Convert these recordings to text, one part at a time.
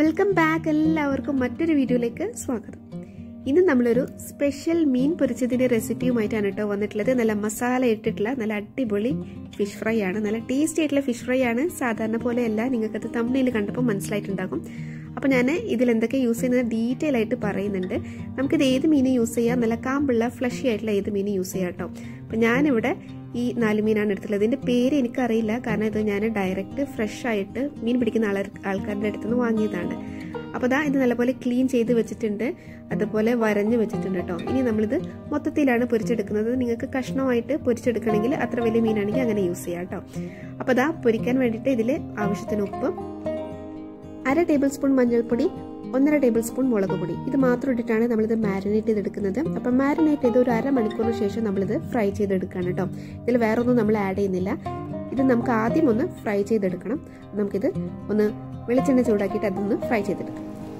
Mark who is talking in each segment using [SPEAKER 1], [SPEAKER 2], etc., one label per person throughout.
[SPEAKER 1] Welcome back. എല്ലാവർക്കും മറ്റൊരു വീഡിയോയിലേക്ക് സ്വാഗതം. ഇന്ന് നമ്മളൊരു സ്പെഷ്യൽ മീൻ പൊരിച്ചതിന്റെ റെസിപ്പിയുമായിട്ടാണ് കേട്ടോ വന്നിട്ടുള്ളത്. നല്ല മസാല ഇട്ടിട്ടുള്ള നല്ല അടിപൊളി ഫിഷ് ഫ്രൈ ആണ്. നല്ല ടേസ്റ്റി ആയിട്ടുള്ള ഫിഷ് ഫ്രൈ ആണ്. സാധാരണ പോലെയല്ല, നിങ്ങൾക്കത് തംബ്നെയിൽ കണ്ടപ്പോൾ മനസ്സിലായിട്ടുണ്ടാകും. അപ്പോൾ ഞാൻ ഇതിൽ എന്തൊക്കെ യൂസ് ചെയ്യുന്നത് ഡീറ്റെയിൽ ആയിട്ട് പറയുന്നുണ്ട്. നമുക്കിത് ഏത് മീൻ യൂസ് ചെയ്യാം, നല്ല കാമ്പുള്ള ഫ്ലഷി ആയിട്ടുള്ള ഏത് മീൻ യൂസ് ചെയ്യാം കേട്ടോ. അപ്പം ഞാനിവിടെ ഈ 4 മീനാണ് എടുത്തുള്ളത്. ഇതിന്റെ പേര് എനിക്കറിയില്ല, കാരണം ഇത് ഞാൻ ഡയറക്റ്റ് ഫ്രഷ് ആയിട്ട് മീൻ പിടിക്കുന്ന ആൾക്കാരുടെ അടുത്ത് നിന്ന് വാങ്ങിയതാണ്. അപ്പോൾ ഇത് നല്ലപോലെ ക്ലീൻ ചെയ്ത് വെച്ചിട്ടുണ്ട്, അതുപോലെ വരഞ്ഞ് വെച്ചിട്ടുണ്ട് കേട്ടോ. ഇനി നമ്മളിത് മൊത്തത്തിലാണ് പൊരിച്ചെടുക്കുന്നത്. നിങ്ങൾക്ക് കഷ്ണമായിട്ട് പൊരിച്ചെടുക്കണമെങ്കിൽ അത്ര വലിയ മീനാണെങ്കിൽ അങ്ങനെ യൂസ് ചെയ്യാം കേട്ടോ. അപ്പോൾ പൊരിക്കാൻ വേണ്ടിയിട്ട് ഇതിൽ ആവശ്യത്തിന് ഉപ്പ്, 1/2 ടേബിൾ സ്പൂൺ മഞ്ഞൾപ്പൊടി, 1.5 ടേബിൾ സ്പൂൺ മുളക് പൊടി, ഇത് മാത്രം ഇട്ടിട്ടാണ് നമ്മളിത് മാരിനേറ്റ് ചെയ്തെടുക്കുന്നത്. അപ്പം മാരിനേറ്റ് ചെയ്ത് ഒരു 1/2 മണിക്കൂറിന് ശേഷം നമ്മളിത് ഫ്രൈ ചെയ്തെടുക്കുകയാണ് കേട്ടോ. ഇതിൽ വേറെ ഒന്നും നമ്മൾ ആഡ് ചെയ്യുന്നില്ല. ഇത് നമുക്ക് ആദ്യം ഒന്ന് ഫ്രൈ ചെയ്തെടുക്കണം. നമുക്കിത് ഒന്ന് വെളിച്ചെണ്ണ ചൂടാക്കിയിട്ട് അതൊന്ന് ഫ്രൈ ചെയ്തെടുക്കാം.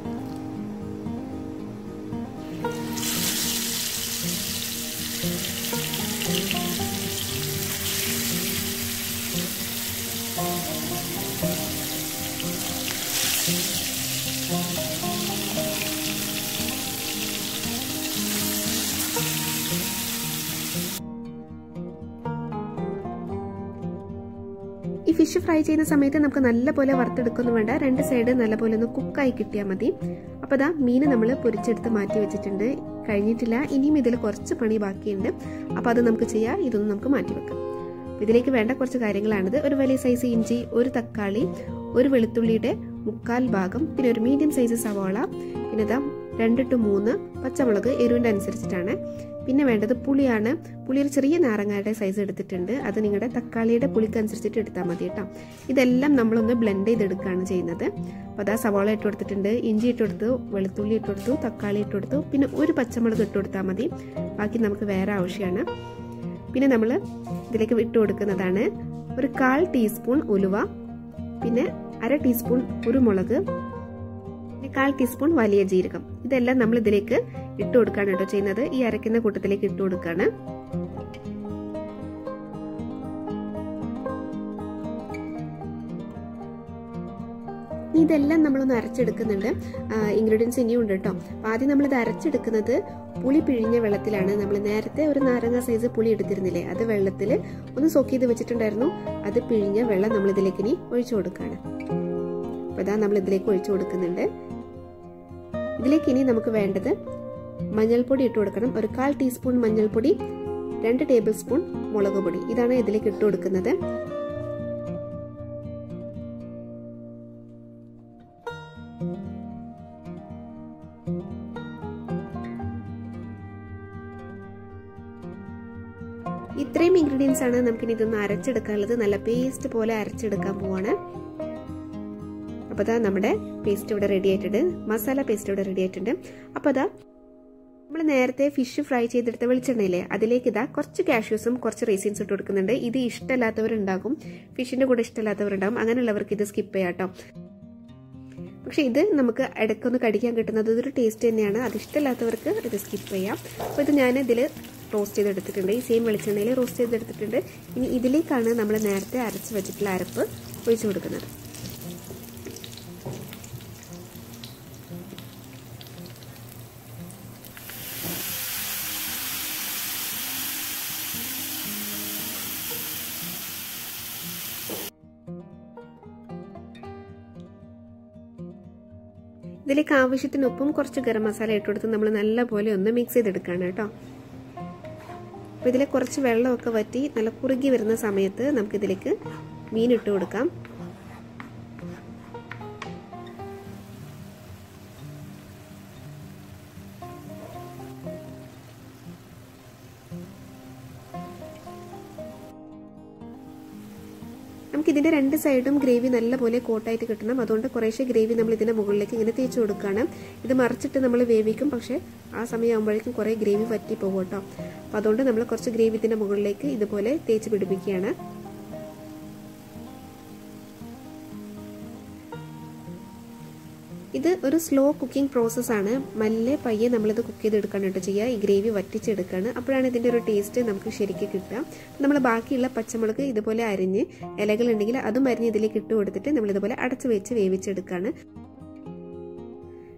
[SPEAKER 1] ഈ ഫിഷ് ഫ്രൈ ചെയ്യുന്ന സമയത്ത് നമുക്ക് നല്ലപോലെ വറുത്തെടുക്കൊന്നും വേണ്ട, 2 സൈഡ് നല്ലപോലെ ഒന്ന് കുക്കായി കിട്ടിയാൽ മതി. അപ്പോൾ മീൻ നമ്മൾ പൊരിച്ചെടുത്ത് മാറ്റി വെച്ചിട്ടുണ്ട്, കഴിഞ്ഞിട്ടില്ല. ഇനിയും ഇതിൽ കുറച്ച് പണി ബാക്കിയുണ്ട്. അപ്പോൾ അത് നമുക്ക് ചെയ്യാം. ഇതൊന്നും നമുക്ക് മാറ്റി വെക്കാം. ഇതിലേക്ക് വേണ്ട കുറച്ച് കാര്യങ്ങളാണിത്. ഒരു വലിയ സൈസ് ഇഞ്ചി, ഒരു തക്കാളി, ഒരു വെളുത്തുള്ളിയുടെ 1/4 ഭാഗം, പിന്നെ ഒരു മീഡിയം സൈസ് സവാള, പിന്നെ 2 to 3 പച്ചമുളക് എരിവിൻ്റെ അനുസരിച്ചിട്ടാണ്. പിന്നെ വേണ്ടത് പുളിയാണ്. പുളി ഒരു ചെറിയ നാരങ്ങയുടെ സൈസ് എടുത്തിട്ടുണ്ട്. അത് നിങ്ങളുടെ തക്കാളിയുടെ പുളിക്ക് അനുസരിച്ചിട്ട് എടുത്താൽ മതി കേട്ടോ. ഇതെല്ലാം നമ്മളൊന്ന് ബ്ലെൻഡ് ചെയ്തെടുക്കുകയാണ് ചെയ്യുന്നത്. അപ്പോൾ സവാള ഇട്ട് കൊടുത്തിട്ടുണ്ട്, ഇഞ്ചി ഇട്ട് കൊടുത്തു, വെളുത്തുള്ളി ഇട്ട് കൊടുത്തു, തക്കാളി ഇട്ട് കൊടുത്തു, പിന്നെ ഒരു പച്ചമുളക് ഇട്ട് കൊടുത്താൽ മതി. ബാക്കി നമുക്ക് വേറെ ആവശ്യമാണ്. പിന്നെ നമ്മൾ ഇതിലേക്ക് ഇട്ട് കൊടുക്കുന്നതാണ് ഒരു 1/4 ടീസ്പൂൺ ഉലുവ, പിന്നെ 1/2 ടീസ്പൂൺ കുരുമുളക്, 1/4 ടീസ്പൂൺ വലിയ ജീരകം. ഇതെല്ലാം നമ്മൾ ഇതിലേക്ക് ഇട്ട് കൊടുക്കുകയാണ് കേട്ടോ ചെയ്യുന്നത്. ഈ അരക്കുന്ന കൂട്ടത്തിലേക്ക് ഇട്ട് കൊടുക്കുകയാണ്. ഇതെല്ലാം നമ്മളൊന്ന് അരച്ചെടുക്കുന്നുണ്ട്. ഇൻഗ്രീഡിയൻസ് ഇനിയും ഉണ്ട് കേട്ടോ. അപ്പോൾ ആദ്യം നമ്മളിത് അരച്ചെടുക്കുന്നത് പുളി പിഴിഞ്ഞ വെള്ളത്തിലാണ്. നമ്മൾ നേരത്തെ ഒരു നാരങ്ങ സൈസ് പുളി എടുത്തിരുന്നില്ലേ, അത് വെള്ളത്തിൽ ഒന്ന് സോക്ക് ചെയ്ത് വെച്ചിട്ടുണ്ടായിരുന്നു. അത് പിഴിഞ്ഞ വെള്ളം നമ്മളിതിലേക്ക് ഇനി ഒഴിച്ചു കൊടുക്കുകയാണ്. അപ്പോൾ നമ്മൾ ഇതിലേക്ക് ഒഴിച്ചു കൊടുക്കുന്നുണ്ട്. ഇതിലേക്ക് ഇനി നമുക്ക് വേണ്ടത് മഞ്ഞൾപ്പൊടി ഇട്ട് കൊടുക്കണം. ഒരു 1/4 ടീസ്പൂൺ മഞ്ഞൾപ്പൊടി, 2 ടേബിൾ സ്പൂൺ മുളക് പൊടി, ഇതാണ് ഇതിലേക്ക് ഇട്ട് കൊടുക്കുന്നത്. ഇത്രയും ഇൻഗ്രീഡിയൻസ് ആണ് നമുക്കിനി ഇതൊന്ന് അരച്ചെടുക്കാനുള്ളത്. നല്ല പേസ്റ്റ് പോലെ അരച്ചെടുക്കാൻ പോവാണ്. അപ്പോൾ നമ്മുടെ പേസ്റ്റ് ഇവിടെ റെഡി ആയിട്ടുണ്ട്, മസാല പേസ്റ്റ് ഇവിടെ റെഡി ആയിട്ടുണ്ട്. അപ്പോൾ നമ്മൾ നേരത്തെ ഫിഷ് ഫ്രൈ ചെയ്തെടുത്ത വെളിച്ചെണ്ണയില്ലേ, അതിലേക്ക് കുറച്ച് കാഷ്യൂസും കുറച്ച് റേസിൻസ് ഇട്ട് കൊടുക്കുന്നുണ്ട്. ഇത് ഇഷ്ടമല്ലാത്തവരുണ്ടാകും, ഫിഷിന്റെ കൂടെ ഇഷ്ടമല്ലാത്തവരുണ്ടാകും. അങ്ങനെയുള്ളവർക്ക് ഇത് സ്കിപ്പ് ചെയ്യാം കേട്ടോ. പക്ഷെ ഇത് നമുക്ക് ഇടയ്ക്കൊന്ന് കടിക്കാൻ കിട്ടുന്നത് ഒരു ടേസ്റ്റ് തന്നെയാണ്. അത് ഇഷ്ടമല്ലാത്തവർക്ക് ഇത് സ്കിപ്പ് ചെയ്യാം. അപ്പോൾ ഇത് ഞാൻ ഇതിൽ റോസ്റ്റ് ചെയ്തെടുത്തിട്ടുണ്ട്. ഈ സെയിം വെളിച്ചെണ്ണയിൽ റോസ്റ്റ് ചെയ്തെടുത്തിട്ടുണ്ട്. ഇനി ഇതിലേക്കാണ് നമ്മൾ നേരത്തെ അരച്ച് വെച്ചിട്ടുള്ള അരപ്പ് ഒഴിച്ചു കൊടുക്കുന്നത്. ഇതിലേക്ക് ആവശ്യത്തിന് ഉപ്പും കുറച്ച് ഗരം മസാല ഇട്ട് കൊടുത്ത് നമ്മൾ നല്ലപോലെ ഒന്ന് മിക്സ് ചെയ്തെടുക്കുകയാണ് കേട്ടോ. അപ്പോൾ ഇതിൽ കുറച്ച് വെള്ളമൊക്കെ വറ്റി നല്ല കുറുകി വരുന്ന സമയത്ത് നമുക്കിതിലേക്ക് മീൻ ഇട്ട് കൊടുക്കാം. നമുക്കിതിൻ്റെ 2 സൈഡും ഗ്രേവി നല്ലപോലെ കോട്ടായിട്ട് കിട്ടണം. അതുകൊണ്ട് കുറേശ്ശെ ഗ്രേവി നമ്മൾ ഇതിൻ്റെ മുകളിലേക്ക് ഇങ്ങനെ തേച്ച് കൊടുക്കുകയാണ്. ഇത് മറിച്ചിട്ട് നമ്മൾ വേവിക്കും, പക്ഷേ ആ സമയമാകുമ്പോഴേക്കും കുറേ ഗ്രേവി വറ്റി പോകും കേട്ടോ. അപ്പോൾ അതുകൊണ്ട് നമ്മൾ കുറച്ച് ഗ്രേവി ഇതിൻ്റെ മുകളിലേക്ക് ഇതുപോലെ തേച്ച് പിടിപ്പിക്കുകയാണ്. ഇത് ഒരു സ്ലോ കുക്കിംഗ് പ്രോസസ്സാണ്. മെല്ലെ പയ്യെ നമ്മളിത് കുക്ക് ചെയ്തെടുക്കാനായിട്ട് ചെയ്യുക. ഈ ഗ്രേവി വറ്റിച്ചെടുക്കുകയാണ്. അപ്പോഴാണ് ഇതിൻ്റെ ഒരു ടേസ്റ്റ് നമുക്ക് ശരിക്കും കിട്ടുക. നമ്മൾ ബാക്കിയുള്ള പച്ചമുളക് ഇതുപോലെ അരിഞ്ഞ് ഇലകളുണ്ടെങ്കിൽ അതും അരിഞ്ഞ് ഇതിലേക്ക് ഇട്ട് കൊടുത്തിട്ട് നമ്മളിതുപോലെ അടച്ചു വെച്ച് വേവിച്ചെടുക്കുകയാണ്.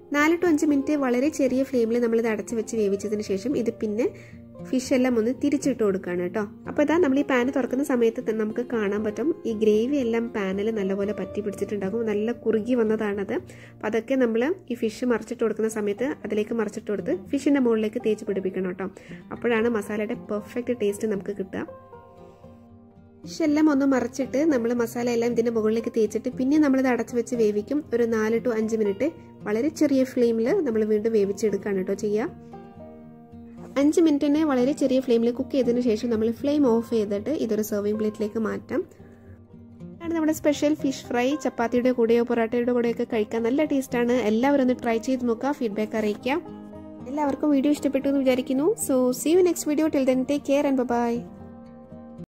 [SPEAKER 1] 4 to 5 മിനിറ്റ് വളരെ ചെറിയ ഫ്ലെയിമിൽ നമ്മളിത് അടച്ചു വെച്ച് വേവിച്ചതിന് ശേഷം ഇത് പിന്നെ ഫിഷ് എല്ലാം ഒന്ന് തിരിച്ചിട്ട് കൊടുക്കുകയാണ് കേട്ടോ. അപ്പോൾ ഇതാ നമ്മൾ ഈ പാന് തുറക്കുന്ന സമയത്ത് നമുക്ക് കാണാൻ പറ്റും ഈ ഗ്രേവി എല്ലാം പാനിൽ നല്ലപോലെ പറ്റി പിടിച്ചിട്ടുണ്ടാകും. നല്ല കുറുകി വന്നതാണത്. അപ്പോൾ അതൊക്കെ നമ്മൾ ഈ ഫിഷ് മറിച്ചിട്ട് കൊടുക്കുന്ന സമയത്ത് അതിലേക്ക് മറിച്ചിട്ട് കൊടുത്ത് ഫിഷിൻ്റെ മുകളിലേക്ക് തേച്ച് പിടിപ്പിക്കണം കേട്ടോ. അപ്പോഴാണ് മസാലയുടെ പെർഫെക്റ്റ് ടേസ്റ്റ് നമുക്ക് കിട്ടുക. ഫിഷ് എല്ലാം ഒന്ന് മറിച്ചിട്ട് നമ്മൾ മസാല എല്ലാം ഇതിൻ്റെ മുകളിലേക്ക് തേച്ചിട്ട് പിന്നെ നമ്മളിത് അടച്ചു വെച്ച് വേവിക്കും. ഒരു 4 to 5 മിനിറ്റ് വളരെ ചെറിയ ഫ്ലെയിമിൽ നമ്മൾ വീണ്ടും വേവിച്ചെടുക്കുകയാണ് കേട്ടോ ചെയ്യുക. 5 മിനിറ്റിനെ വളരെ ചെറിയ ഫ്ലെയിമിൽ കുക്ക് ചെയ്തതിന് ശേഷം നമ്മൾ ഫ്ലെയിം ഓഫ് ചെയ്തിട്ട് ഇതൊരു സെർവിങ് പ്ലേറ്റിലേക്ക് മാറ്റാം. ആണ് നമ്മുടെ സ്പെഷ്യൽ ഫിഷ് ഫ്രൈ. ചപ്പാത്തിയുടെ കൂടെയോ പൊറോട്ടയുടെ കൂടെയോ ഒക്കെ കഴിക്കാൻ നല്ല ടേസ്റ്റാണ്. എല്ലാവരും ഒന്ന് ട്രൈ ചെയ്ത് നോക്കുക, ഫീഡ്ബാക്ക് അറിയിക്കാം. എല്ലാവർക്കും വീഡിയോ ഇഷ്ടപ്പെട്ടു എന്ന് വിചാരിക്കുന്നു. So see you next video. Till then take care and by.